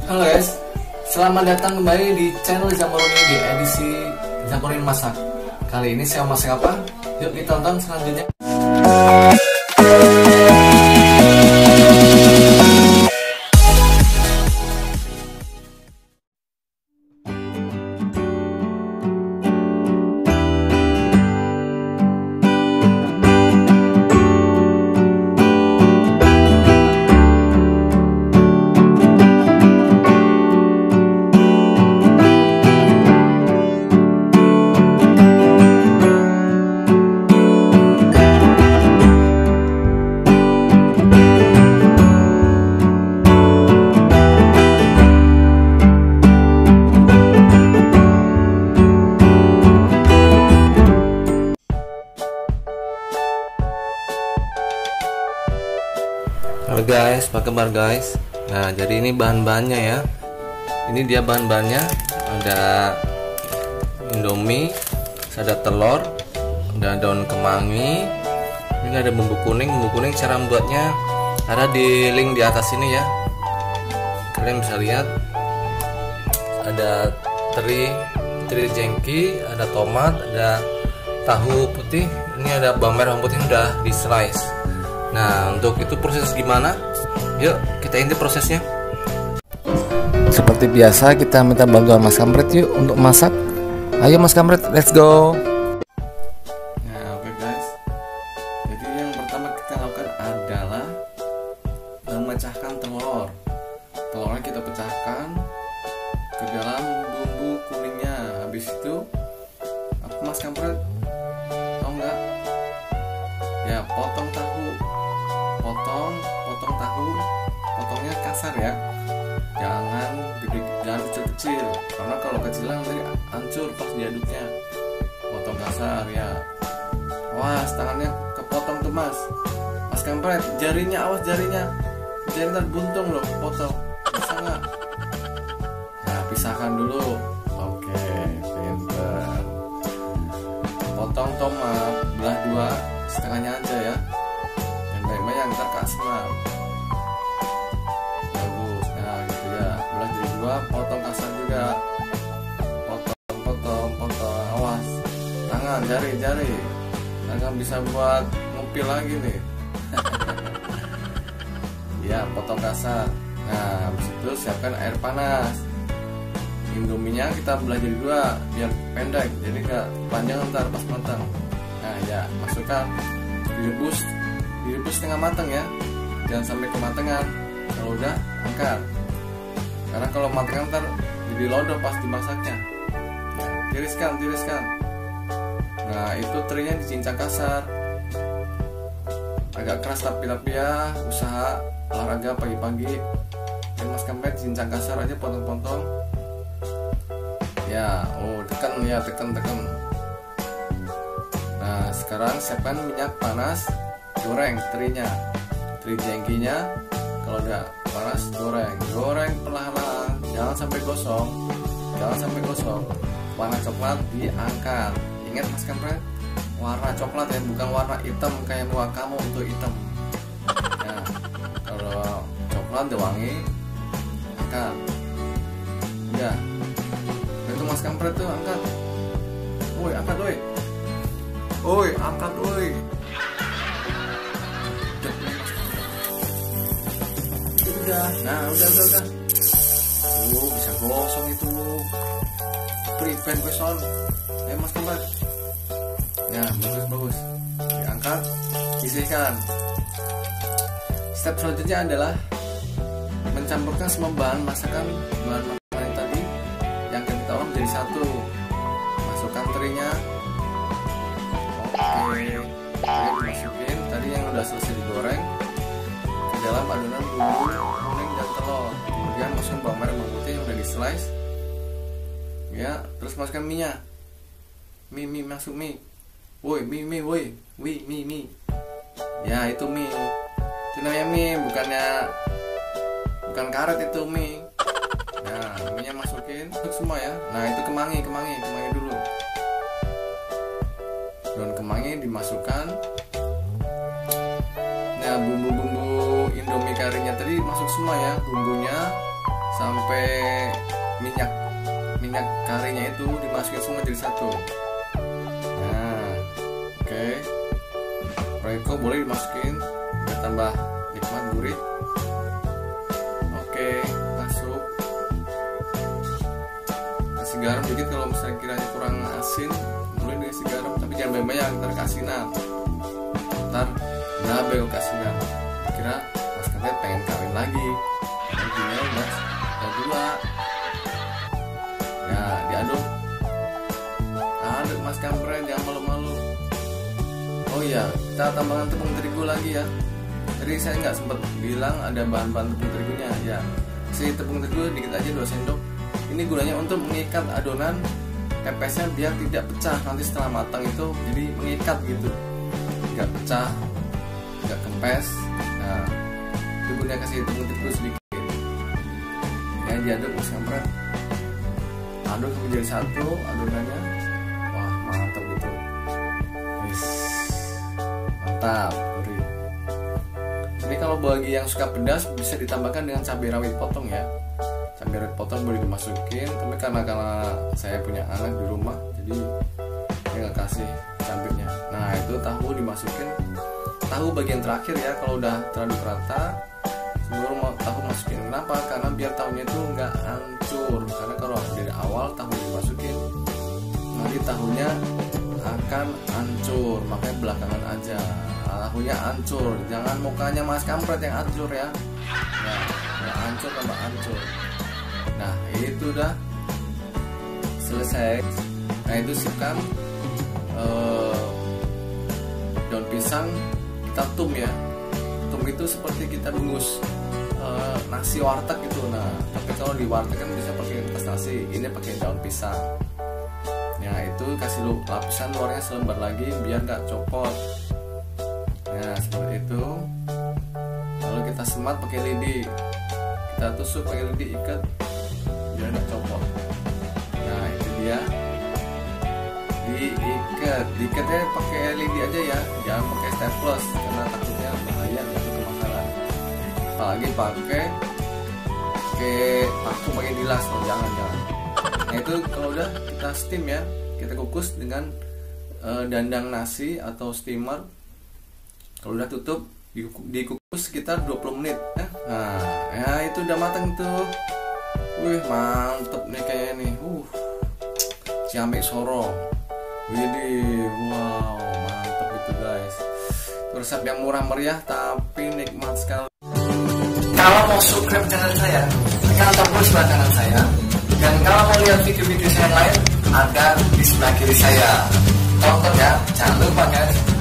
Halo guys, selamat datang kembali di channel Zamoroni di edisi Zamoroni Masak. Kali ini saya masak apa? Yuk ditonton selanjutnya. Halo guys, apa kabar guys? Nah, jadi ini bahan-bahannya ya. Ini dia bahan-bahannya. Ada Indomie, ada telur, ada daun kemangi. Ini ada bumbu kuning. Bumbu kuning cara membuatnya ada di link di atas ini ya. Kalian bisa lihat. Ada teri jengki, ada tomat, ada tahu putih. Ini ada bawang merah putih udah di slice. Nah, untuk itu proses gimana? Yuk kita intip prosesnya. Seperti biasa kita minta bantuan Mas Kampret yuk untuk masak. Ayo Mas Kampret, let's go. Nah, oke guys. Jadi yang pertama kita lakukan adalah memecahkan telur. Telurnya kita pecahkan ke dalam bumbu kuningnya. Habis itu apa Mas Kampret? Tahu nggak? Ya, potong tahu. Potong tahu, potongnya kasar ya, jangan kecil-kecil, karena kalau kecil nanti hancur pas diaduknya. Potong kasar ya. Awas tangannya kepotong tuh Mas Kampret, jarinya awas jarinya buntung loh, potong bisa nggak? Nah, pisahkan dulu. Oke, pinter. Potong tomat belah dua, setengahnya aja ya, yang ntar kasar. Bagus, nah gitu ya, belah jadi dua, potong kasar juga, potong, awas tangan, jari tangan bisa buat ngupil lagi nih. Ya, potong kasar. Nah, habis itu siapkan air panas. Indominya kita belah jadi dua biar pendek, jadi gak panjang ntar pas matang. Nah ya, masukkan, direbus setengah matang ya, jangan sampai kematangan. Kalau udah angkat, karena kalau matang ntar jadi lodoh pas dimasaknya. Nah, tiriskan. Nah, itu terinya dicincang kasar, agak keras tapi ya usaha olahraga pagi-pagi. Dan Mas Kampret cincang kasar aja, potong-potong ya. Oh, tekan. Nah, sekarang siapkan minyak panas, goreng teri jengkinya. Kalau udah panas, goreng perlahan, jangan sampai gosong. Warna coklat diangkat. Ingat Mas Kampret, warna coklat ya, bukan warna hitam kayak muka kamu untuk hitam. Nah, kalau coklat udah wangi, angkat. Udah, itu Mas Kampret tuh angkat. Woi, angkat woi. Nah, udah. Bisa gosong itu. Prevent gosong. Mas Kampret. Nah, bagus. Diangkat, sisihkan. Step selanjutnya adalah mencampurkan semua bahan masakan yang tadi yang kita olah menjadi satu. Masukkan terinya. Oke. Masukin tadi yang udah selesai digoreng ke dalam adonan bumbu kuning dan telur. Kemudian masukkan bawang merah putih yang udah di slice. Ya, terus masukkan mie-nya. Masuk mie. Woi. Ya, itu mie. Itu namanya mie, bukan karet, itu mie. Nah, mie-nya masukin semua ya. Nah, itu kemangi dulu. Daun kemangi dimasukkan. Nah, bumbu-bumbu Indomie karinya tadi masuk semua ya, bumbunya sampai minyak karinya itu dimasukin semua jadi satu. Nah, oke. Royco boleh dimasukin biar tambah nikmat gurih. Oke, masuk. Kasih garam dikit kalau misalnya kiranya kurang asin, boleh dikasih garam, tapi jangan banyak-banyak, ntar kasinan. Ntar double kasinan. Kira Mas Kampret pengen kawin lagi. Nantinya udah dua. Ya, diaduk. Aduk Mas Kampret, jangan malu-malu. Oh iya, kita tambahkan tepung terigu lagi ya. Tadi saya nggak sempat bilang ada bahan-bahan tepung terigunya ya. Si tepung terigu dikit aja 2 sendok. Ini gunanya untuk mengikat adonan pepesnya biar tidak pecah nanti setelah matang itu, jadi mengikat gitu, nggak pecah, nggak kempes. Nah, itu gunanya kasih tepung terigu sedikit. Ya, diaduk Mas Kampret. Aduk menjadi satu adonannya. Wah, mantap gitu. Mantap, gurih. Ini kalau bagi yang suka pedas bisa ditambahkan dengan cabai rawit potong ya. Cabai rawit potong boleh dimasukin, tapi karena saya punya anak di rumah, jadi saya nggak kasih cabainya. Nah, itu tahu dimasukin. Tahu bagian terakhir ya, kalau udah teraduk rata, sebelum tahu masukin. Kenapa? Karena biar tahunya itu nggak hancur. Karena kalau dari awal tahu dimasukin, nanti tahunya akan hancur, makanya belakangan aja. Tahunya hancur, jangan mukanya Mas Kampret yang hancur ya. Nah, nggak hancur tambah hancur. Nah, itu udah selesai. Nah, itu siapkan daun pisang, kita tum ya. Tum itu seperti kita bungkus nasi warteg gitu. Nah, tapi kalau di warteg kan bisa pakai kertas nasi, ini pakai daun pisang. Nah, itu kasih lapisan luarnya selembar lagi biar nggak copot. Nah, seperti itu. Lalu kita semat pakai lidi, kita tusuk pakai lidi, ikat biar nggak copot. Nah, itu dia, diikatnya pakai lidi aja ya, jangan pakai staples karena takutnya bahaya untuk kemakaran. Apalagi pakai paku pakai dilas, oh jangan. Nah, itu kalau udah kita steam ya, kita kukus dengan dandang nasi atau steamer. Kalau udah tutup, dikukus sekitar 20 menit. Nah, ya itu udah matang tuh. Wih, mantep nih kayaknya nih. Ciamik Soro. Widih, wow, mantep itu guys. Itu resep yang murah meriah tapi nikmat sekali. Kalau mau subscribe channel saya, tekan tombol sebelah kanan saya. Dan kalau mau lihat video-video saya lain, ada di sebelah kiri saya. Tonton ya, jangan lupa guys.